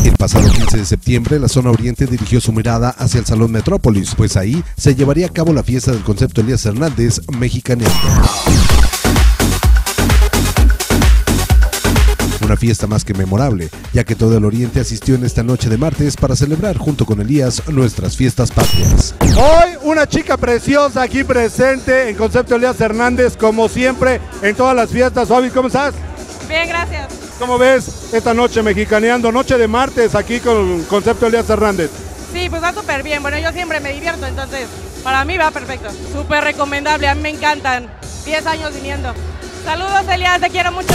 El pasado 15 de septiembre, la zona oriente dirigió su mirada hacia el Salón Metrópolis, pues ahí se llevaría a cabo la fiesta del concepto Elías Hernández Mexicaneando. Una fiesta más que memorable, ya que todo el oriente asistió en esta noche de martes para celebrar junto con Elías nuestras fiestas patrias. Hoy una chica preciosa aquí presente en concepto Elías Hernández, como siempre en todas las fiestas. Obi, ¿cómo estás? Bien, gracias. ¿Cómo ves esta noche mexicaneando, noche de martes aquí con concepto Elías Hernández? Sí, pues va súper bien. Bueno, yo siempre me divierto, entonces para mí va perfecto. Súper recomendable, a mí me encantan. 10 años viniendo. Saludos, Elías, te quiero mucho.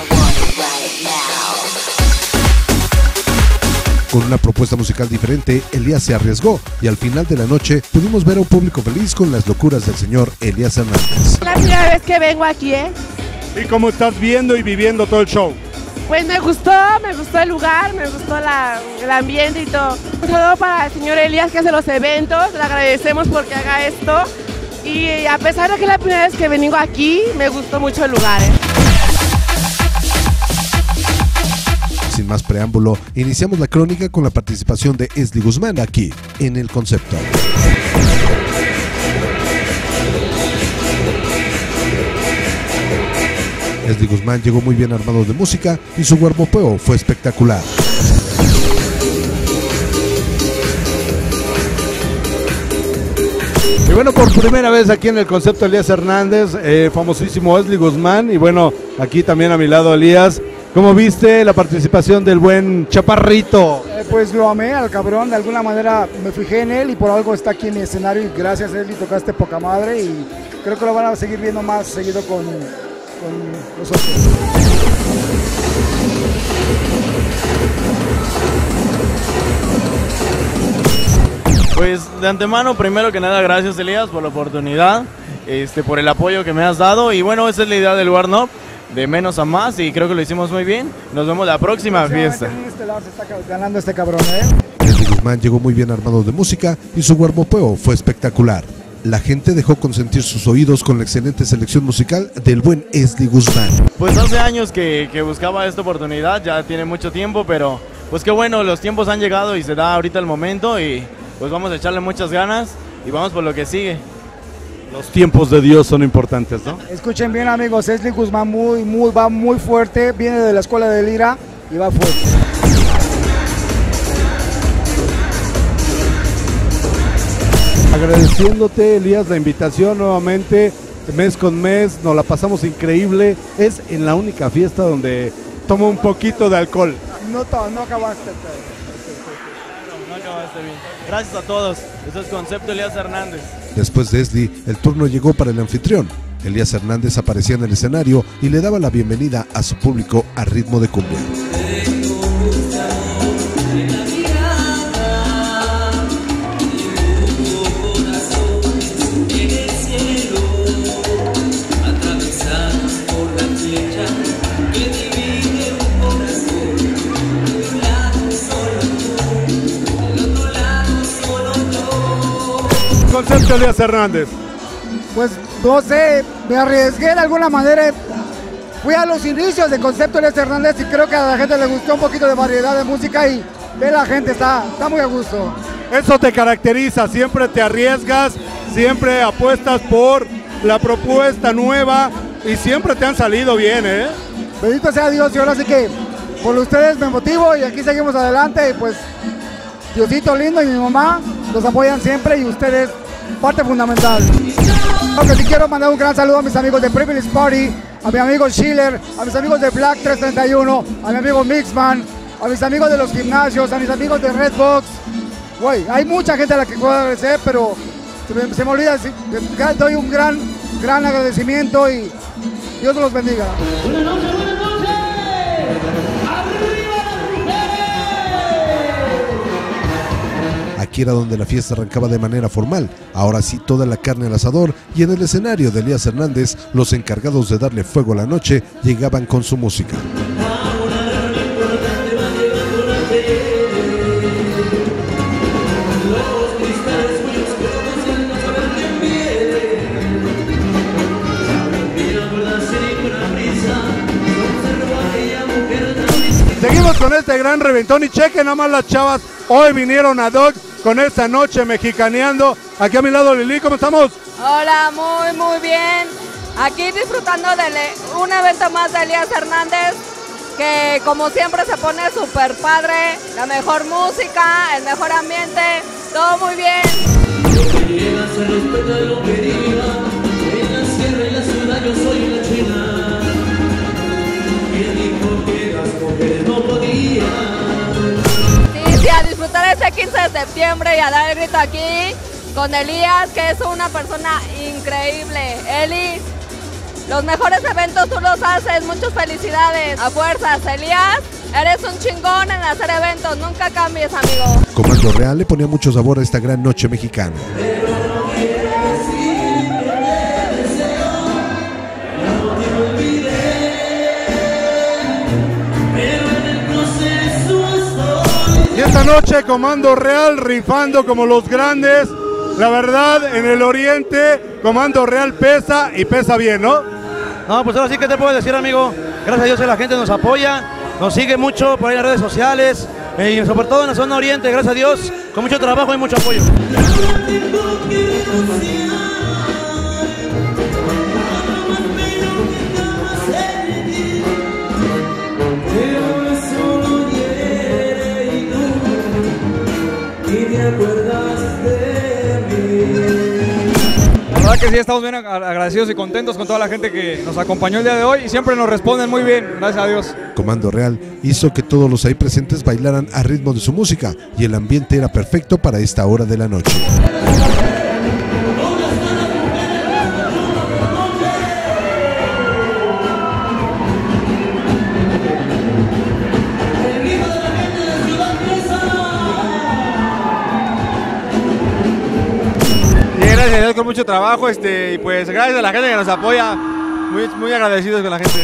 Con una propuesta musical diferente, Elías se arriesgó y al final de la noche pudimos ver a un público feliz con las locuras del señor Elías Hernández. Es la primera vez que vengo aquí, ¿eh? ¿Y cómo estás viendo y viviendo todo el show? Pues me gustó el lugar, me gustó el ambiente y todo. Un saludo para el señor Elías que hace los eventos, le agradecemos porque haga esto. Y a pesar de que es la primera vez que vengo aquí, me gustó mucho el lugar, ¿eh? Sin más preámbulo, iniciamos la crónica con la participación de Esli Guzmán aquí, en el concepto. Esli Guzmán llegó muy bien armado de música y su guarbopeo fue espectacular. Y bueno, por primera vez aquí en el concepto Elías Hernández, famosísimo Esli Guzmán, y bueno, aquí también a mi lado Elías. ¿Cómo viste la participación del buen Chaparrito? Pues lo amé al cabrón, de alguna manera me fijé en él y por algo está aquí en mi escenario y gracias a él y tocaste poca madre y creo que lo van a seguir viendo más seguido con nosotros. Pues de antemano, primero que nada, gracias Elías por la oportunidad, por el apoyo que me has dado y bueno, esa es la idea del Warm Up, de menos a más y creo que lo hicimos muy bien. Nos vemos la próxima fiesta. En este lado se está ganando este cabrón, ¿eh? Esli Guzmán llegó muy bien armado de música y su guarbopeo fue espectacular. La gente dejó consentir sus oídos con la excelente selección musical del buen Esli Guzmán. Pues hace años que buscaba esta oportunidad, ya tiene mucho tiempo, pero pues qué bueno, los tiempos han llegado y se da ahorita el momento y pues vamos a echarle muchas ganas y vamos por lo que sigue. Los tiempos de Dios son importantes, ¿no? Escuchen bien amigos, Esli Guzmán va muy fuerte, viene de la escuela de Lira y va fuerte. Agradeciéndote, Elías, la invitación nuevamente, mes con mes, nos la pasamos increíble. Es en la única fiesta donde tomo un poquito de alcohol. No acabaste. No acabaste bien. Gracias a todos. Eso es Concepto Elías Hernández. Después de Esli, el turno llegó para el anfitrión. Elías Hernández aparecía en el escenario y le daba la bienvenida a su público a ritmo de cumbia. Concepto Elías Hernández. Pues no sé, me arriesgué de alguna manera. Fui a los inicios de Concepto Elías Hernández y creo que a la gente le gustó un poquito de variedad de música y ve la gente, está muy a gusto. Eso te caracteriza, siempre te arriesgas, siempre apuestas por la propuesta nueva y siempre te han salido bien, ¿eh? Bendito sea Dios y ahora sí que por ustedes me motivo y aquí seguimos adelante y pues Diosito lindo y mi mamá los apoyan siempre y ustedes parte fundamental. Aunque sí quiero mandar un gran saludo a mis amigos de Privilege Party, a mi amigo Schiller, a mis amigos de Black 331, a mi amigo Mixman, a mis amigos de los gimnasios, a mis amigos de Redbox. Güey, hay mucha gente a la que puedo agradecer, pero se me olvida, doy un gran agradecimiento y Dios los bendiga. Buenas noches, buenas noches. Aquí era donde la fiesta arrancaba de manera formal, ahora sí toda la carne al asador y en el escenario de Elías Hernández, los encargados de darle fuego a la noche llegaban con su música. Seguimos con este gran reventón y chequen nada más las chavas. Hoy vinieron a Doc con esta noche mexicaneando. Aquí a mi lado Lili, ¿cómo estamos? Hola, muy bien. Aquí disfrutando de un evento más de Elías Hernández, que como siempre se pone súper padre, la mejor música, el mejor ambiente, todo muy bien. Sí, a disfrutar este 15 de septiembre y a dar el grito aquí con Elías, que es una persona increíble. Eli, los mejores eventos tú los haces, muchas felicidades. A fuerzas, Elías, eres un chingón en hacer eventos, nunca cambies, amigo. Comando Real le ponía mucho sabor a esta gran noche mexicana. Y esta noche Comando Real rifando como los grandes. La verdad, en el oriente, Comando Real pesa y pesa bien, ¿no? No, pues ahora sí que te puedo decir, amigo. Gracias a Dios la gente nos apoya, nos sigue mucho por ahí en las redes sociales y sobre todo en la zona oriente, gracias a Dios, con mucho trabajo y mucho apoyo. La verdad que sí, estamos bien agradecidos y contentos con toda la gente que nos acompañó el día de hoy y siempre nos responden muy bien, gracias a Dios. Comando Real hizo que todos los ahí presentes bailaran a ritmo de su música y el ambiente era perfecto para esta hora de la noche. Gracias a Dios con mucho trabajo y pues gracias a la gente que nos apoya, muy agradecidos con la gente.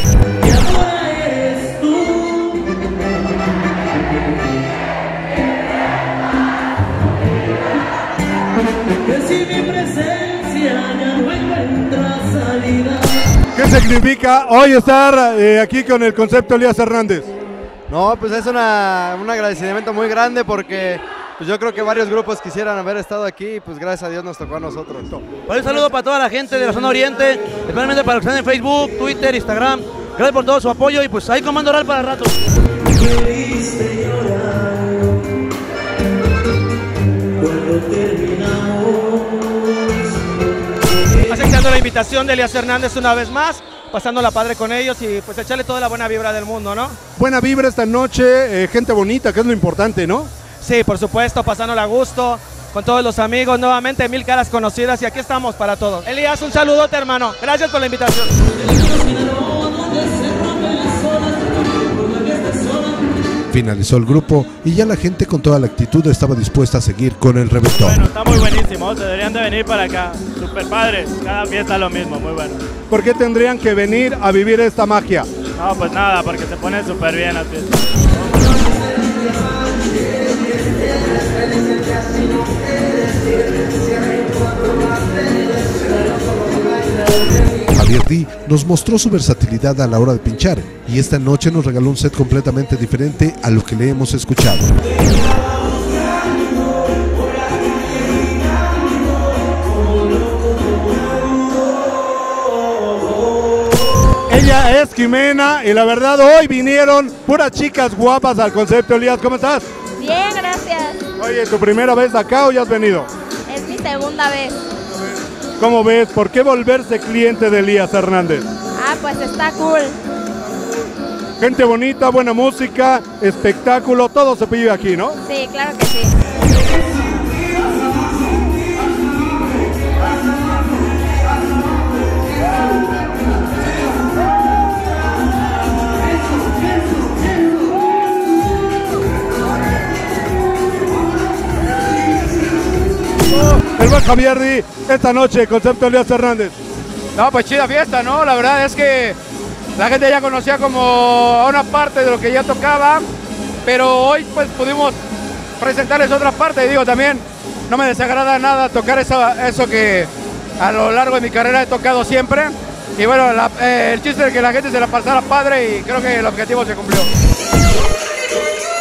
¿Qué significa hoy estar aquí con el concepto Elías Hernández? No, pues es un agradecimiento muy grande porque pues yo creo que varios grupos quisieran haber estado aquí y pues gracias a Dios nos tocó a nosotros. Un saludo para toda la gente de la zona oriente, especialmente para los que están en Facebook, Twitter, Instagram. Gracias por todo su apoyo y pues ahí Comando Real para el rato. Aceptando la invitación de Elías Hernández una vez más, pasándola padre con ellos y pues echarle toda la buena vibra del mundo, ¿no? Buena vibra esta noche, gente bonita, que es lo importante, ¿no? Sí, por supuesto, pasándola a gusto, con todos los amigos, nuevamente 1000 caras conocidas y aquí estamos para todos. Elías, un saludote, hermano. Gracias por la invitación. Finalizó el grupo y ya la gente con toda la actitud estaba dispuesta a seguir con el reventón. Bueno, está muy buenísimo, se deberían de venir para acá. Super padre, cada fiesta lo mismo, muy bueno. ¿Por qué tendrían que venir a vivir esta magia? No, pues nada, porque se pone súper bien las fiestas. Javier Di nos mostró su versatilidad a la hora de pinchar y esta noche nos regaló un set completamente diferente a lo que le hemos escuchado. Ella es Jimena y la verdad hoy vinieron puras chicas guapas al concepto. Elías, ¿cómo estás? Bien, gracias. Oye, ¿tu primera vez acá o ya has venido? Es mi segunda vez. ¿Cómo ves? ¿Por qué volverse cliente de Elías Hernández? Ah, pues está cool. Gente bonita, buena música, espectáculo, todo se vive aquí, ¿no? Sí, claro que sí. El buen Javier Di, esta noche, concepto Elías Hernández. No, pues chida fiesta, ¿no? La verdad es que la gente ya conocía como una parte de lo que ya tocaba, pero hoy pues pudimos presentarles otra parte y digo también, no me desagrada nada tocar eso que a lo largo de mi carrera he tocado siempre. Y bueno, el chiste es que la gente se la pasara padre y creo que el objetivo se cumplió.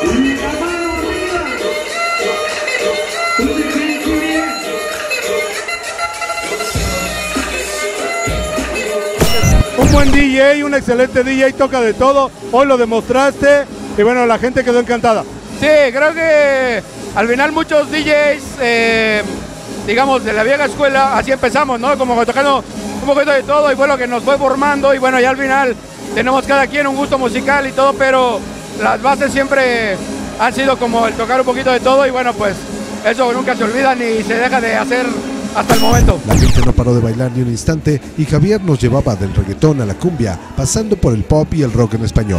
Un buen DJ, un excelente DJ, toca de todo, hoy lo demostraste y bueno, la gente quedó encantada. Sí, creo que al final muchos DJs, digamos, de la vieja escuela, así empezamos, ¿no? Como tocando un poquito de todo y fue lo que nos fue formando y bueno, ya al final tenemos cada quien un gusto musical y todo, pero las bases siempre han sido como el tocar un poquito de todo y bueno, pues eso nunca se olvida ni se deja de hacer hasta el momento. La gente no paró de bailar ni un instante y Javier nos llevaba del reggaetón a la cumbia, pasando por el pop y el rock en español.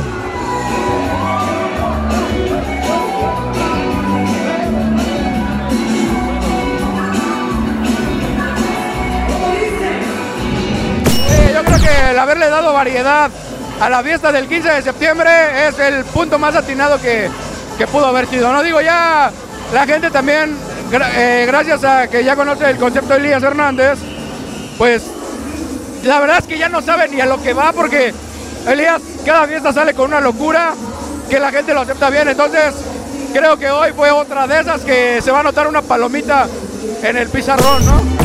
Yo creo que el haberle dado variedad a la fiesta del 15 de septiembre es el punto más atinado que pudo haber sido. No digo ya, la gente también, gracias a que ya conoce el concepto de Elías Hernández, pues la verdad es que ya no sabe ni a lo que va porque Elías cada fiesta sale con una locura que la gente lo acepta bien. Entonces creo que hoy fue otra de esas que se va a notar una palomita en el pizarrón, ¿no?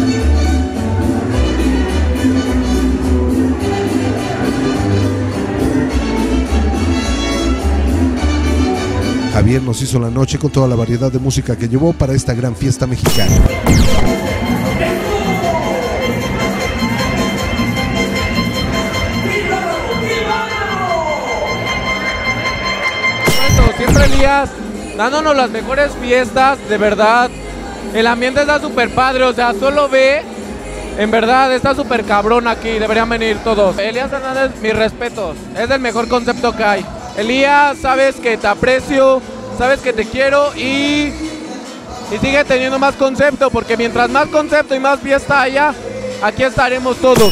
Javier nos hizo la noche con toda la variedad de música que llevó para esta gran fiesta mexicana. Siempre Elías dándonos las mejores fiestas, de verdad. El ambiente está súper padre, o sea, solo ve, en verdad está súper cabrón aquí, deberían venir todos. Elías Hernández, mis respetos, es el mejor concepto que hay. Elías, sabes que te aprecio, sabes que te quiero y sigue teniendo más concepto, porque mientras más concepto y más fiesta haya, aquí estaremos todos.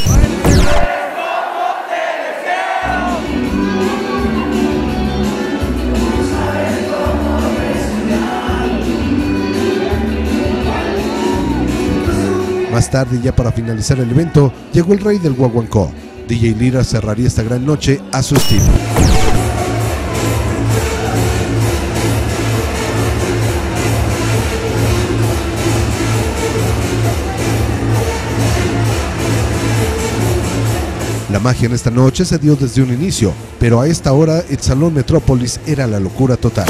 Más tarde, ya para finalizar el evento, llegó el rey del guaguancó. DJ Lira cerraría esta gran noche a su estilo. La magia en esta noche se dio desde un inicio, pero a esta hora el Salón Metrópolis era la locura total.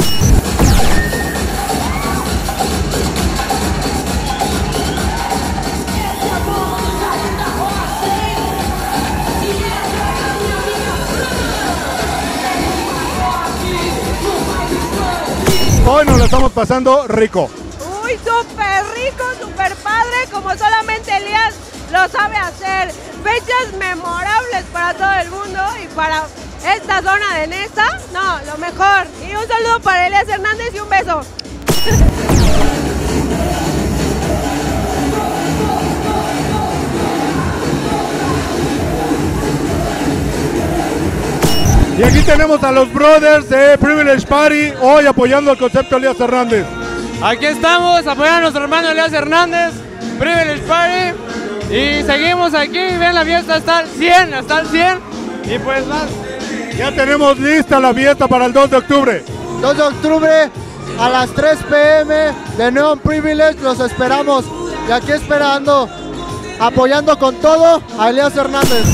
Hoy nos lo estamos pasando rico. Uy, súper rico, súper padre, como solamente Elías lo sabe hacer. Fechas memorables para todo el mundo y para esta zona de Nesa, no, lo mejor. Y un saludo para Elías Hernández y un beso. Y aquí tenemos a los brothers de Privilege Party, hoy apoyando el concepto Elías Hernández. Aquí estamos apoyando a nuestro hermano Elías Hernández, Privilege Party. Y seguimos aquí, ven la fiesta hasta el 100, y pues más. Ya tenemos lista la fiesta para el 2 de octubre. 2 de octubre a las 3 p.m. de Neon Privilege, los esperamos. Y aquí esperando, apoyando con todo a Elías Hernández.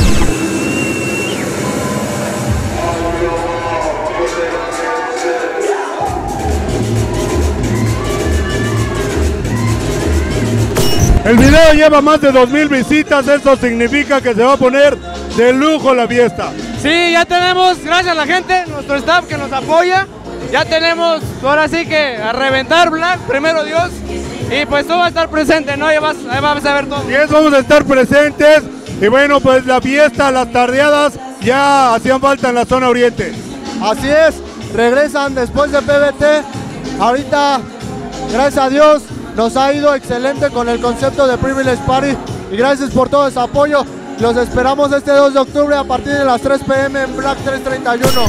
El video lleva más de 2,000 visitas, eso significa que se va a poner de lujo la fiesta. Sí, ya tenemos, gracias a la gente, nuestro staff que nos apoya, ya tenemos, ahora sí que a reventar Black, primero Dios, y pues tú vas a estar presente, ¿no? Ahí vas a ver todo. Y eso, vamos a estar presentes, y bueno, pues la fiesta, las tardeadas ya hacían falta en la zona oriente. Así es, regresan después de PBT, ahorita, gracias a Dios, nos ha ido excelente con el concepto de Privilege Party y gracias por todo ese apoyo. Los esperamos este 2 de octubre a partir de las 3 p.m. en Black 331.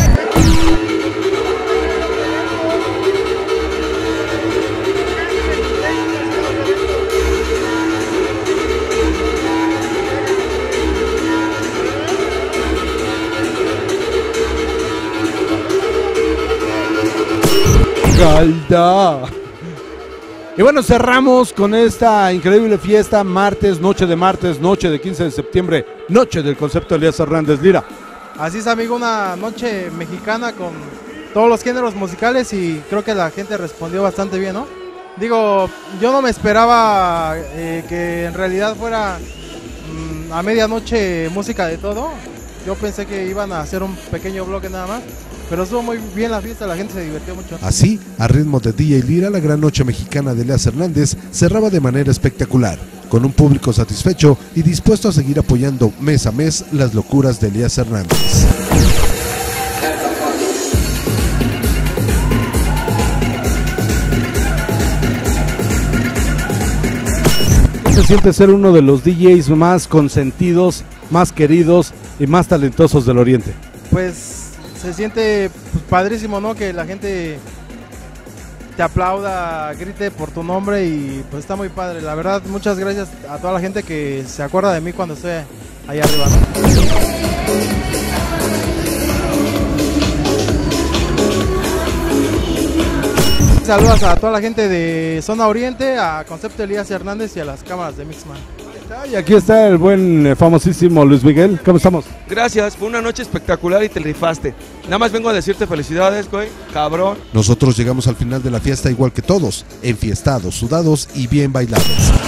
Galda. Y bueno, cerramos con esta increíble fiesta, noche de 15 de septiembre, noche del concepto Elías Hernández Lira. Así es, amigo, una noche mexicana con todos los géneros musicales y creo que la gente respondió bastante bien, ¿no? Digo, yo no me esperaba que en realidad fuera a medianoche música de todo. Yo pensé que iban a hacer un pequeño bloque nada más, pero estuvo muy bien la fiesta, la gente se divirtió mucho. Así, a ritmo de DJ Lira, la gran noche mexicana de Elías Hernández cerraba de manera espectacular, con un público satisfecho y dispuesto a seguir apoyando mes a mes las locuras de Elías Hernández. Se siente ser uno de los DJs más consentidos, más queridos y más talentosos del Oriente. Pues se siente padrísimo, ¿no? Que la gente te aplauda, grite por tu nombre y pues está muy padre. La verdad, muchas gracias a toda la gente que se acuerda de mí cuando estoy allá arriba, ¿no? Saludos a toda la gente de Zona Oriente, a Concepto Elías Hernández y a las cámaras de Mixman. Y aquí está el buen, famosísimo Luis Miguel. ¿Cómo estamos? Gracias, fue una noche espectacular y te rifaste. Nada más vengo a decirte felicidades, güey, cabrón. Nosotros llegamos al final de la fiesta igual que todos, enfiestados, sudados y bien bailados.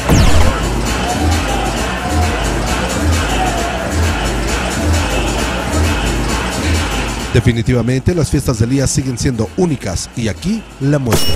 Definitivamente las fiestas de Elías siguen siendo únicas y aquí la muestra.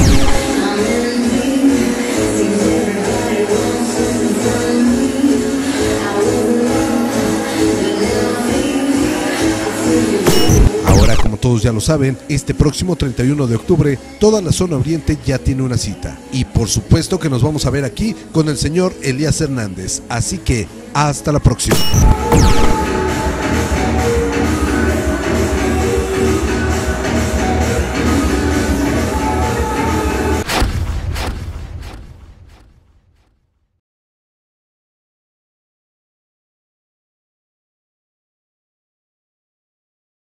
Ahora, como todos ya lo saben, este próximo 31 de octubre toda la zona oriente ya tiene una cita. Y por supuesto que nos vamos a ver aquí con el señor Elías Hernández. Así que hasta la próxima.